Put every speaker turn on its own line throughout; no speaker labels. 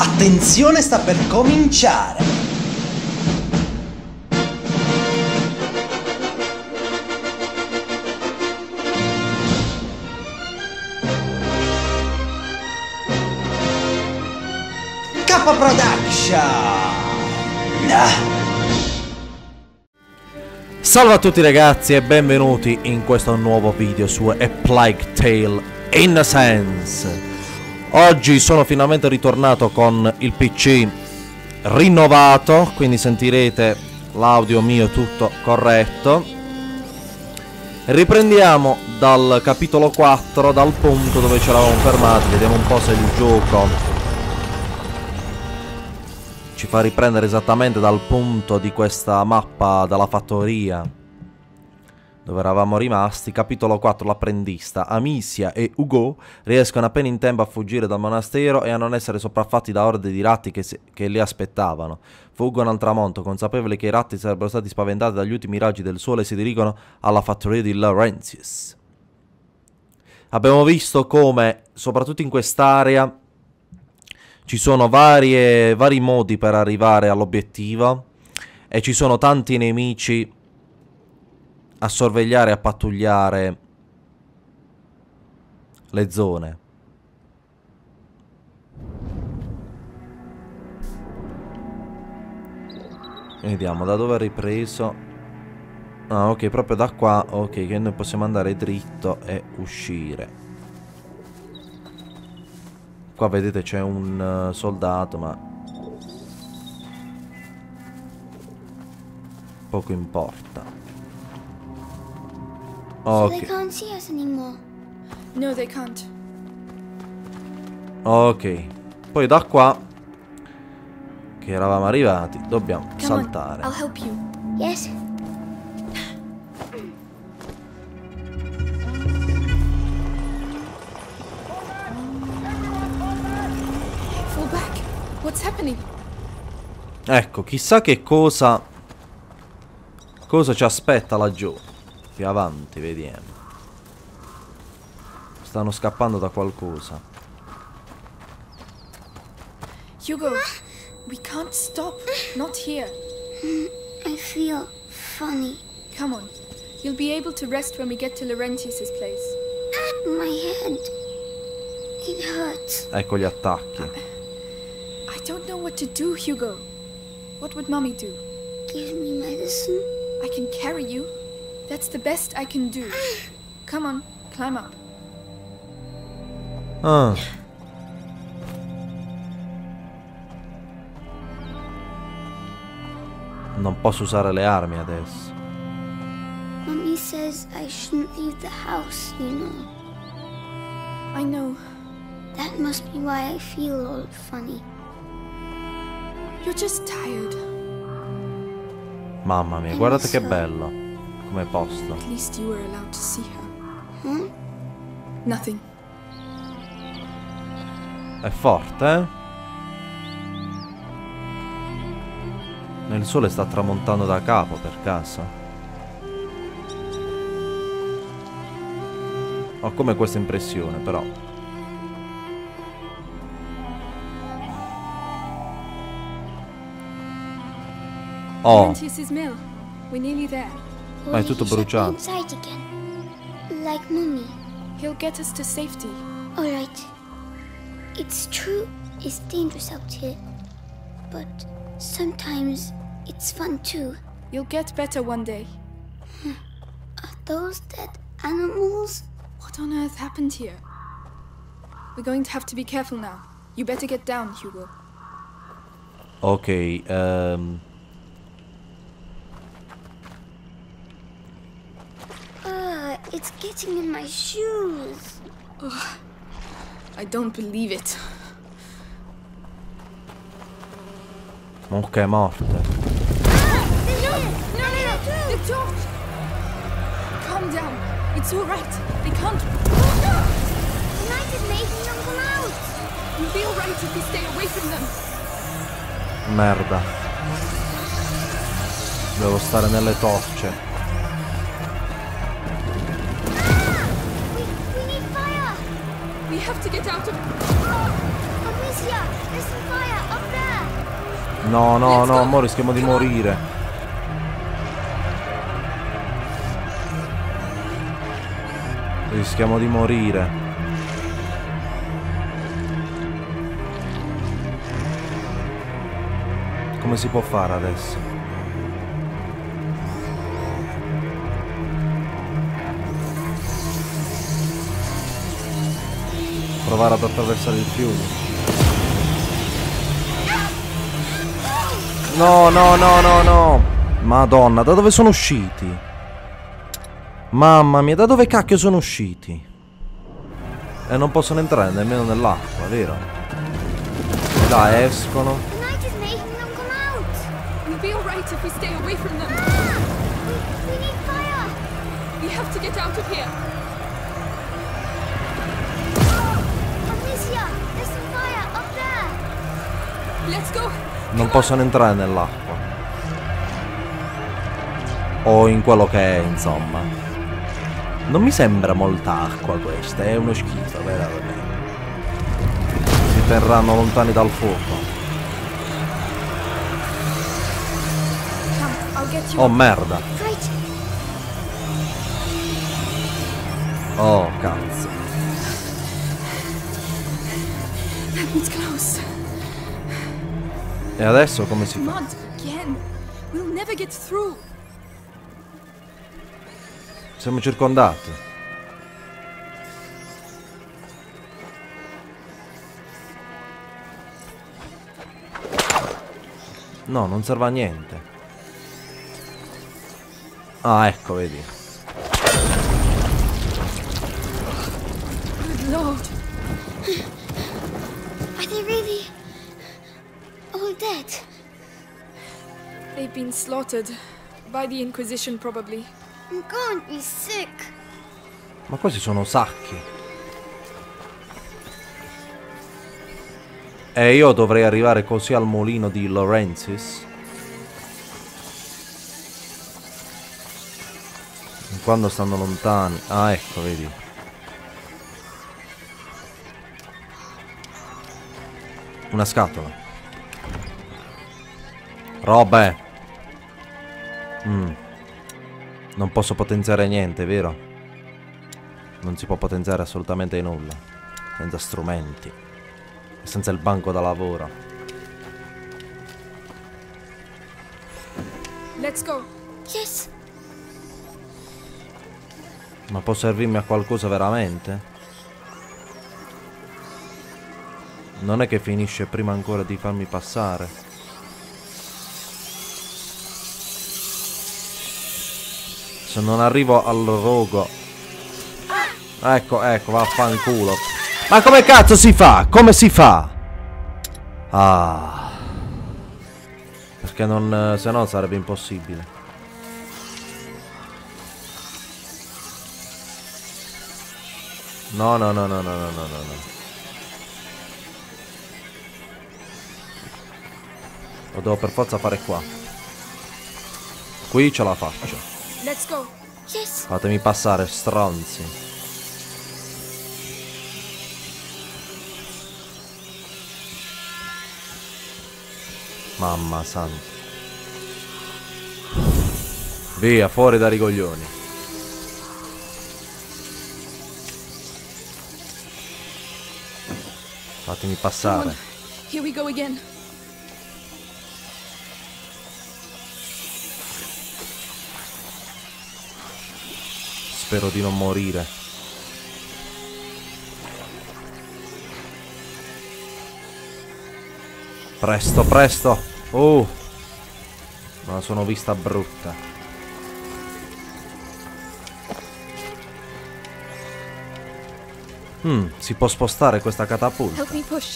Attenzione, sta per cominciare! K Production!
Salve a tutti ragazzi e benvenuti in questo nuovo video su A Plague Tale Innocence. Oggi sono finalmente ritornato con il PC rinnovato, quindi sentirete l'audio mio tutto corretto. Riprendiamo dal capitolo 4, dal punto dove ci eravamo fermati. Vediamo un po' se il gioco ci fa riprendere esattamente dal punto di questa mappa dalla fattoria dove eravamo rimasti. Capitolo 4, l'apprendista. Amicia e Hugo riescono appena in tempo a fuggire dal monastero e a non essere sopraffatti da orde di ratti che li aspettavano. Fuggono al tramonto, consapevoli che i ratti sarebbero stati spaventati dagli ultimi raggi del sole, e si dirigono alla fattoria di Laurentius. Abbiamo visto come, soprattutto in quest'area, ci sono vari modi per arrivare all'obiettivo e ci sono tanti nemici a sorvegliare e a pattugliare le zone. Vediamo da dove è ripreso. Ah, ok, proprio da qua. Ok, che noi possiamo andare dritto e uscire. Qua vedete c'è un soldato, ma poco importa.
So they can't see us anymore.
No, they can't.
Ok, poi da qua che eravamo arrivati dobbiamo
Come
saltare.
on, I'll help you.
Yes.
Fall back. What's happening?
Ecco, chissà che cosa ci aspetta laggiù. Più avanti, vediamo. Stanno scappando da qualcosa.
Hugo, we can't stop. Not here.
I feel funny.
Come on. You'll be able to rest when we get to Laurentius's place.
My head. It hurts.
Ecco gli attacchi.
I don't know what to do, Hugo. What would Mommy do?
Give me medicine.
I can carry you. That's the best I can do. Come on, climb up.
Ah. Non posso usare le armi adesso.
Mommy says I shouldn't leave the house, you know.
I know.
That must be why I feel all funny.
You're just tired.
Mamma mia, guardate che bello come posto.
At least you were allowed to see her. Nothing.
È forte, eh? Il sole sta tramontando da capo per caso. Ho come questa impressione, però. Oh,
Laurentius's mill. We're nearly there.
ma è tutto
Will he shut me
bruciato.
inside again, like Mommy.
He'll get us to safety.
All right. It's true. It's dangerous out here, but sometimes it's fun too.
You'll get better one day.
Are those dead animals?
What on earth happened here? We're going to have to be careful now. You better get down, Hugo.
Ok,
It's getting in my shoes.
I don't believe it.
ok, è morta.
No, the torch! Calm down. It's all right. They can't.
The night is making them come out.
You'll be all right if you stay away from them.
Merda. Devo stare nelle torce.
We need fire.
We have to get out of...
Amicia, there's some fire.
No, no, no, mo rischiamo di morire. Rischiamo di morire. Come si può fare adesso? Provare ad attraversare il fiume. No, no, no, no, no. Madonna, da dove sono usciti? Mamma mia, da dove cacchio sono usciti? E non possono entrare nemmeno nell'acqua, vero? E là escono.
The night is making them come out.
We'll be alright if we stay away from them.
We need fire.
We have to get out of here.
Amicia, there's some fire up there.
Let's go.
Non possono entrare nell'acqua. O in quello che è, insomma. Non mi sembra molta acqua questa, è uno schifo, veramente. Si terranno lontani dal fuoco.
Come, I'll get you.
Oh merda.
Right.
Oh cazzo.
It's close.
E adesso come si fa?
Mud again. We'll never get through.
Siamo circondati. No, non serve a niente. Ah, ecco, vedi.
Good Lord.
Are they really all dead?
They've been slaughtered. By the Inquisition, probably.
I'm going to be sick.
Ma questi sono sacchi. E io dovrei arrivare così al mulino di Laurentius. Quando stanno lontani. Ah, ecco, vedi. Una scatola. Robe. Non posso potenziare niente, vero? Non si può potenziare assolutamente nulla. Senza strumenti. E senza il banco da lavoro.
Let's go.
Yes.
Ma può servirmi a qualcosa veramente? Non è che finisce prima ancora di farmi passare. Se non arrivo al rogo. Ecco, ecco, vaffanculo. Ma come cazzo si fa? Come si fa? Ah. Perché non... se no sarebbe impossibile. No, no, no, no, no, no, no, no. Lo devo per forza fare qua. Qui ce la faccio.
Let's go.
Yes.
Fatemi passare, stronzi. Mamma santa. Via, fuori dai rigoglioni. Fatemi passare.
Here we go again.
Spero di non morire. Presto, presto. Oh. Me la sono vista brutta. Si può spostare questa catapulta.
Help me push.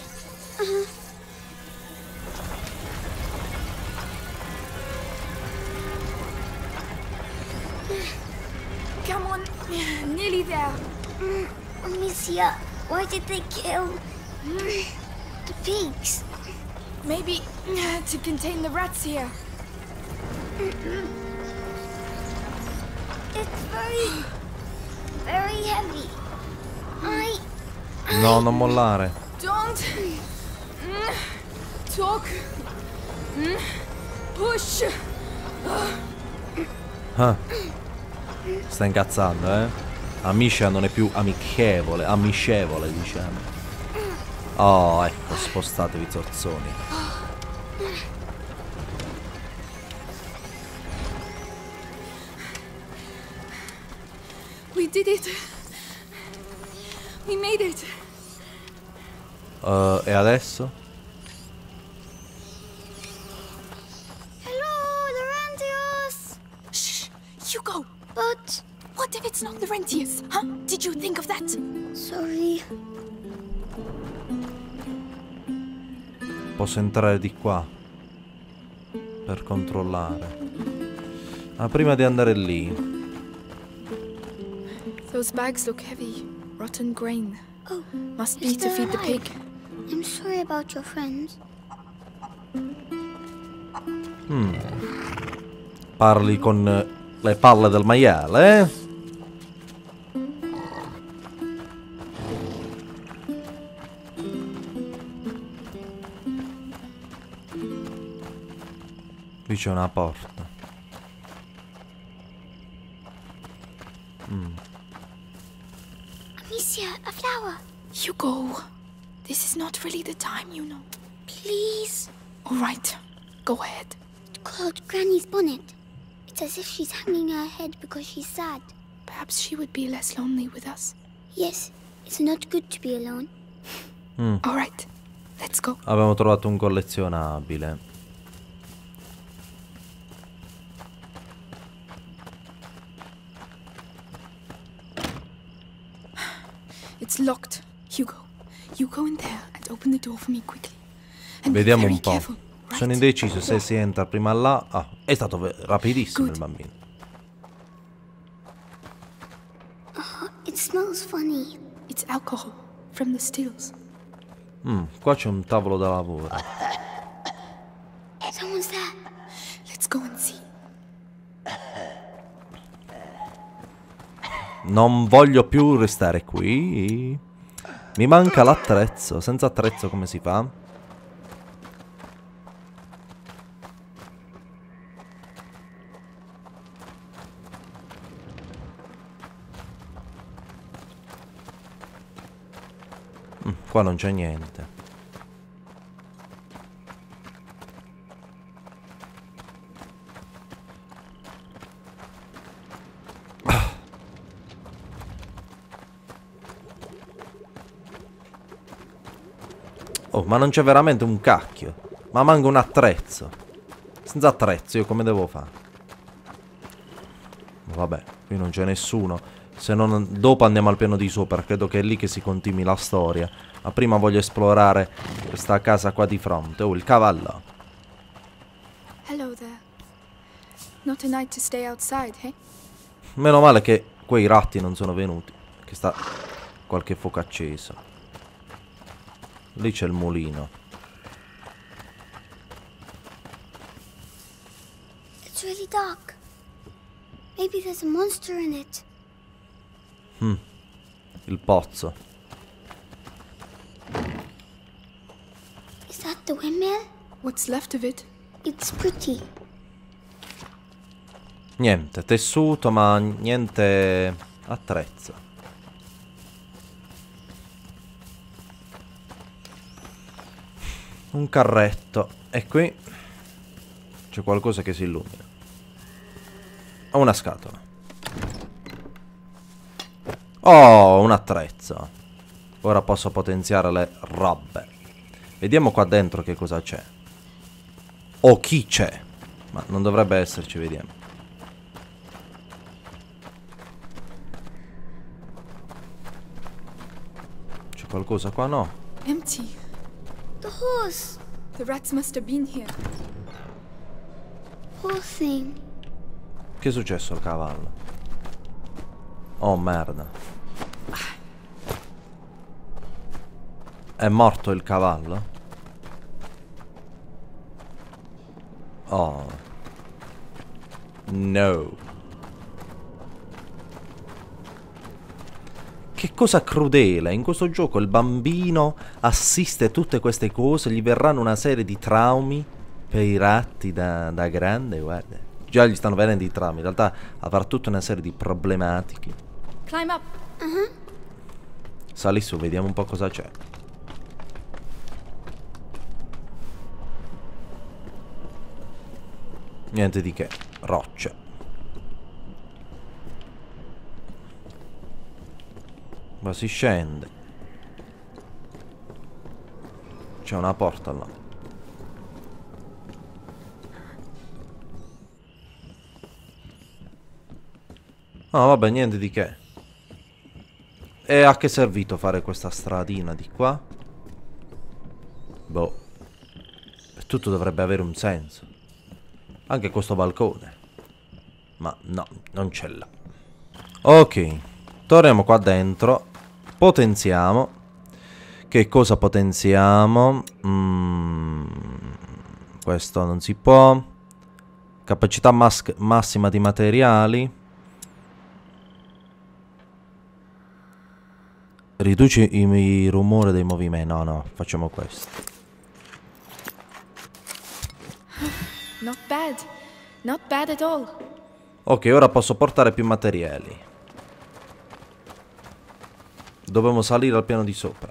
Come on. Nearly there.
Amicia, why did they kill the pigs?
Maybe to contain the rats here.
It's very heavy.
No, non mollare.
Don't talk Push!
Ah. Sta incazzando, eh? Amicia non è più amichevole, amiscevole, diciamo. Oh, ecco, spostatevi, zorzoni.
We did it! We made it!
E adesso?
Hello, Laurentius!
Shh! Hugo!
But...
What if it's not Laurentius? Huh? Did you think of that?
Sorry.
Posso entrare di qua per controllare. Ma prima di andare lì,
Those bags look heavy. Rotten grain.
Oh,
Must
you're
be to
still
feed the
alive.
pig.
I'm sorry about your friends.
parli con le palle del maiale, eh? Qui c'è una porta.
Amicia, a flower.
Hugo! This is not really the time, you know.
Please.
All right. Go ahead.
It's called Granny's bonnet. It's as if she's hanging her head because she's sad.
Perhaps she would be less lonely with us.
Yes, it's not good to be alone.
All right. Let's go.
Abbiamo trovato un collezionabile.
It's locked. Hugo, you go in there and open the door for me quickly. And be
Vediamo
very
un po'.
careful, right?
Sono indeciso se si entra prima là. Ah, è stato rapidissimo
Good.
il bambino.
It smells funny.
It's alcohol from the stills.
Qua c'è un tavolo da lavoro.
Someone's there.
Let's go and see.
Non voglio più restare qui. Mi manca l'attrezzo. Senza attrezzo come si fa? Qua non c'è niente. Oh, ma non c'è veramente un cacchio. Ma manca un attrezzo. Senza attrezzo io come devo fare? Vabbè, qui non c'è nessuno. Se non dopo andiamo al piano di sopra. Credo che è lì che si continui la storia. Ma prima voglio esplorare questa casa qua di fronte. Oh, il cavallo.
Hello there. Not a night to stay outside, eh?
Meno male che quei ratti non sono venuti. Che sta qualche fuoco acceso. Lì c'è il mulino.
It's really dark. Maybe there's a monster in it.
Il pozzo.
Is that the windmill?
What's left of it?
It's pretty.
Niente tessuto, ma niente attrezzo. Un carretto. E qui c'è qualcosa che si illumina. Ho una scatola. Oh, un attrezzo. Ora posso potenziare le robe. Vediamo qua dentro che cosa c'è. O chi c'è. Ma non dovrebbe esserci, vediamo. C'è qualcosa qua? No.
Empty.
The horse.
The rats must have been here.
Poor thing.
Che è successo al cavallo? Oh merda. È morto il cavallo? Oh. No. Che cosa crudele. In questo gioco il bambino assiste a tutte queste cose, gli verranno una serie di traumi. Per i ratti da grande, guarda. Già gli stanno venendo i traumi. In realtà avrà tutta una serie di problematiche.
Climb up.
Sali su, vediamo un po' cosa c'è. Niente di che. Rocce. Ma si scende. C'è una porta là. Ah, vabbè, niente di che. E a che è servito fare questa stradina di qua? Boh. Tutto dovrebbe avere un senso. Anche questo balcone. Ma no, non c'è là. Ok. Torniamo qua dentro. Potenziamo. Che cosa potenziamo? Questo non si può. Capacità massima di materiali. Riduci il rumore dei movimenti. No, no, facciamo questo.
Not bad. Not bad at all.
Ok, ora posso portare più materiali. Dobbiamo salire al piano di sopra.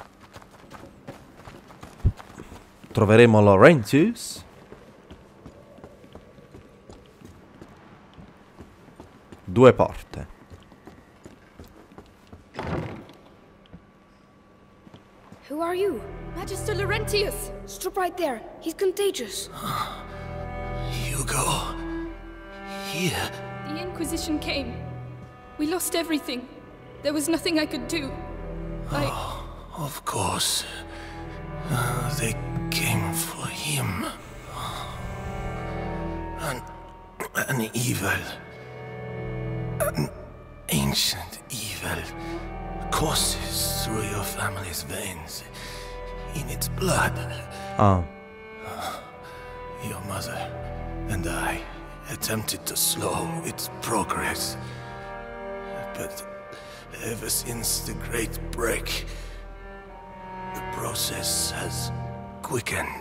Troveremo Laurentius. Due porte.
Who are you?
Magister Laurentius!
Stop right there. He's contagious.
Hugo. Here.
The Inquisition came. We lost everything. There was nothing I could do.
Of course. They came for him. An evil. An ancient evil courses through your family's veins. In its blood.
Ah.
Your mother and I attempted to slow its progress. But ever since the Great Break, the process has quickened.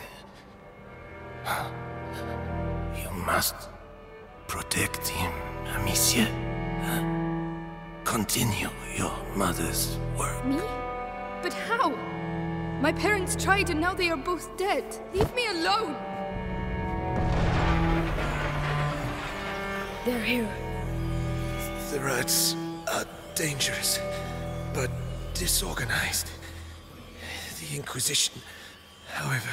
You must protect him, Amicia. Continue your mother's work.
Me? But how? My parents tried and now they are both dead. Leave me alone!
They're here.
The rats are dangerous, but disorganized. The Inquisition, however,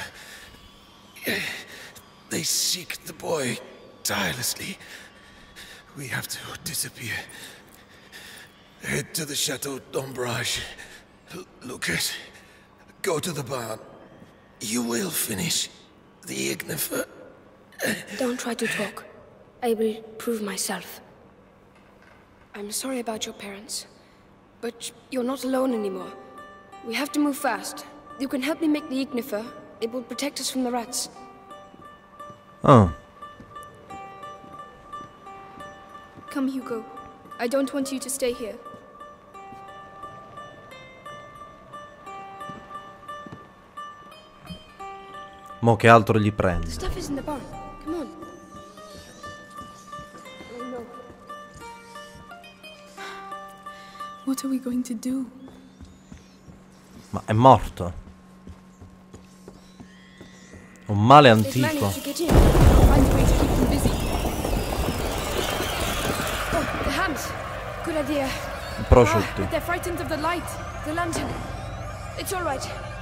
they seek the boy tirelessly. We have to disappear. Head to the Chateau d'Ombrage. Lucas, go to the barn. You will finish the Ignifer.
Don't try to talk. I will prove myself. I'm sorry about your parents, but you're not alone anymore. We have to move fast. You can help me make the Ignifer. It will protect us from the rats.
Oh.
Come, Hugo. I don't want you to stay here.
Mo che altro gli prende?
The stuff is in the barn. Come on. Oh no.
What are we going to do?
Ma è morto. Un male
They've
antico.
managed to get in.
Find a way to keep them busy.
Oh, the hams. Good idea.
Prosciutti.
But they're frightened of the light.
The lantern. It's all right.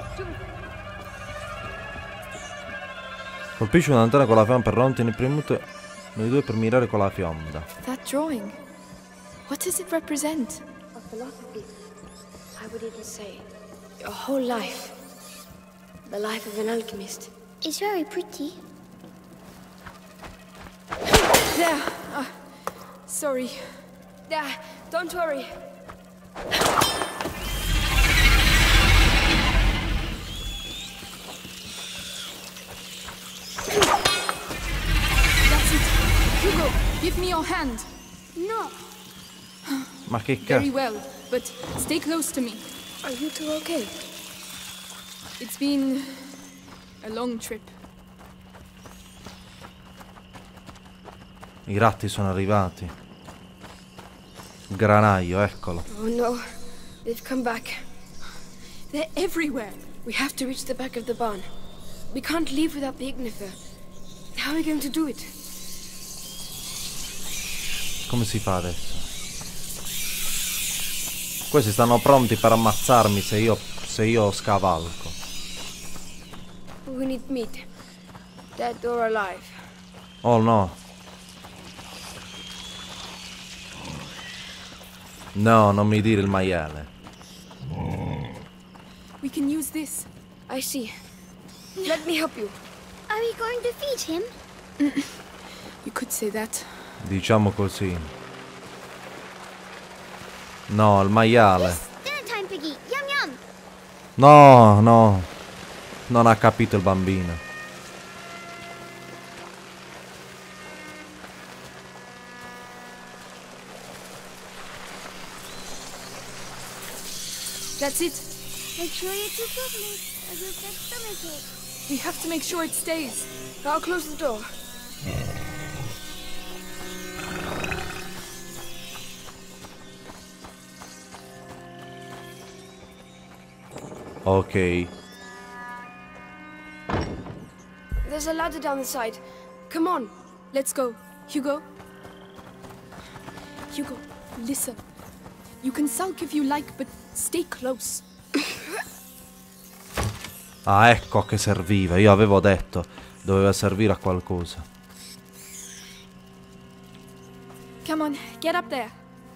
Colpisci una lanterna con la fiamma per rompere premuto noi due per mirare con la fionda.
That drawing. What does it represent?
A philosophy. I would even say your whole life. The life of an alchemist.
It's very pretty.
There. Sorry.
There. Don't worry.
That's it. Hugo, give me your hand.
No.
Ma che
Very
cazzo?
well, but stay close to me.
Are you two okay?
It's been a long trip.
I ratti sono arrivati. Il granaio, eccolo.
Oh no, they've come back.
They're everywhere.
We have to reach the back of the barn. We can't leave without the Ignifer. How are we going to do it?
Come si fa adesso? Questi stanno pronti per ammazzarmi se io scavalco.
We need meat. Dead or alive.
Oh no. No, non mi dire il maiale.
We can use this.
I see. Let me help you.
Are we going to feed him?
You could say that.
Diciamo così. No, il maiale.
Yes, dinner time, Piggy. Yum yum.
No, no. Non ha capito il bambino.
That's it.
Make sure you keep moving, or you'll get stomachache.
We have to make sure it stays.
I'll close the door.
Ok.
There's a ladder down the side. Come on.
Let's go. Hugo? Hugo, listen. You can sulk if you like, but stay close.
Ah, ecco a che serviva. Io avevo detto. Doveva servire a qualcosa.
Come on, get up there.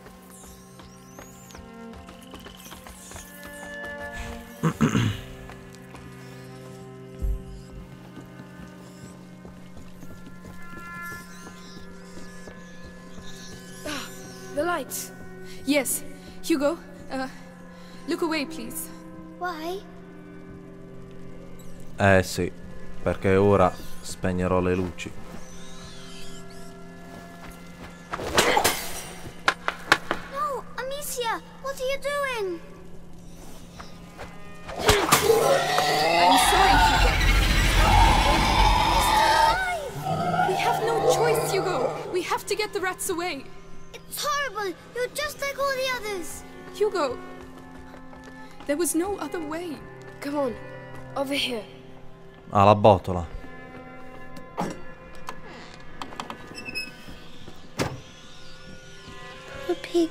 The lights.
Yes. Hugo, look away, please.
Why?
Sì, perché ora spegnerò le luci.
No, Amicia, what are you doing?
I'm sorry, Hugo. We have no choice, Hugo. We have to get the rats away.
It's horrible. You're just like all the others.
Hugo, there was no other way.
Come on. Over here.
Ah, la botola.
Poor pig.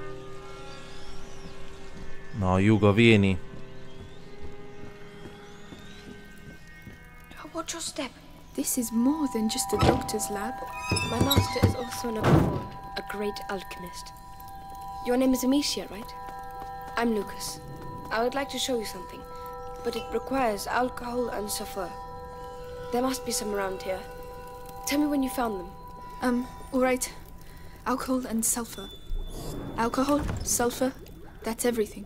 No, Hugo, vieni.
Watch your step.
This is more than just a doctor's lab.
My master is also an Apophon, a great alchemist. Your name is Amicia, right? I'm Lucas. I would like to show you something, but it requires alcohol and sulfur. There must be some around here. Tell me when you found them.
Alright. Alcohol and sulfur. Alcohol, sulfur, that's everything.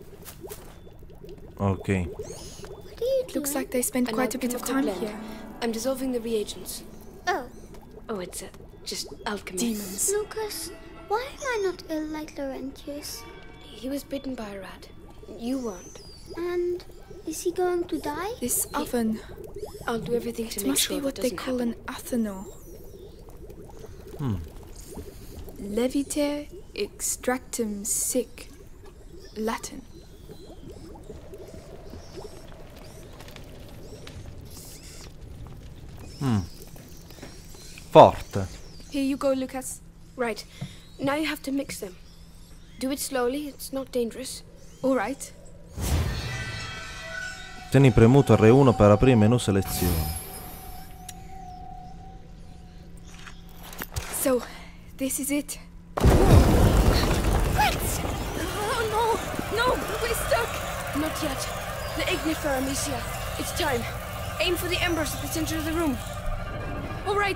Ok.
What are you doing?
Looks like they spent
An
quite a bit of time
alchemical blend.
here.
I'm dissolving the reagents.
Oh,
Oh, it's just alchemy.
Demons.
Lucas, why am I not ill like Laurentius?
He was bitten by a rat. You weren't.
And is he going to die?
This oven,
I'll do everything to
it
make
must
sure
be what
that
they
doesn't
call
happen.
an athanor. Leviter extractum sic. Latin.
Forte.
Here you go, Lucas.
Right. Now you have to mix them. Do it slowly, it's not dangerous.
Alright.
Tieni premuto R1 per aprire menu selezione.
So, this is it. Oh no! No! We're stuck!
Not yet. The Ignifer, Amicia. It's time. Aim for the embers at the center of the room.
Alright.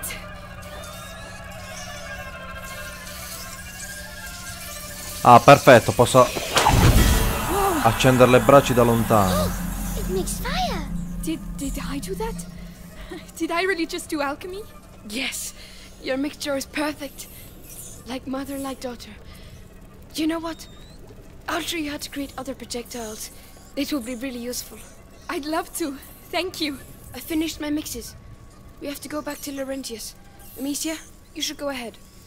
Ah, perfetto, posso accendere le braccia da lontano.
It makes fire.
Did I do that? Did I really just do alchemy?
Yes. Your mixture is perfect. Like mother, like daughter. You know what? I'll show you how to create other projectiles. It will be really useful.
I'd love to. Thank you.
I finished my mixes. We have to go back to Laurentius. Amicia, you should go ahead.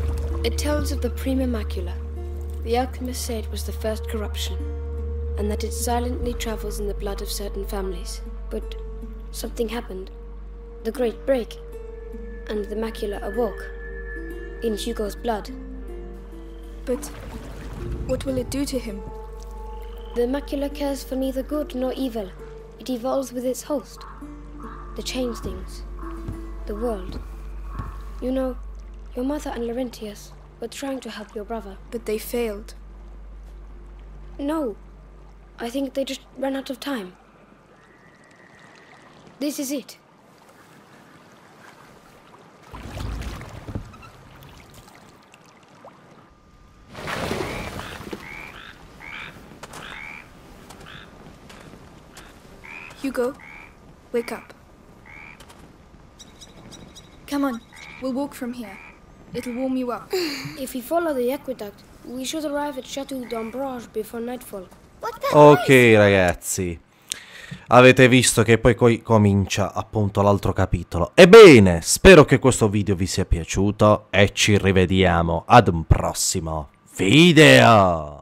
It tells of the Prima Macula. The alchemists say it was the first corruption, and that it silently travels in the blood of certain families. But something happened. The Great Break, and the macula awoke in Hugo's blood.
But what will it do to him?
The macula cares for neither good nor evil. It evolves with its host. The change things. The world. You know, your mother and Laurentius were trying to help your brother.
But they failed.
No. I think they just ran out of time. This is it.
Hugo, wake up. Come on, we'll walk from here. It'll warm you up.
If we follow the aqueduct, we should arrive at Chateau d'Ombrage before nightfall.
Ok ragazzi, avete visto che poi comincia appunto l'altro capitolo. Ebbene, spero che questo video vi sia piaciuto e ci rivediamo ad un prossimo video.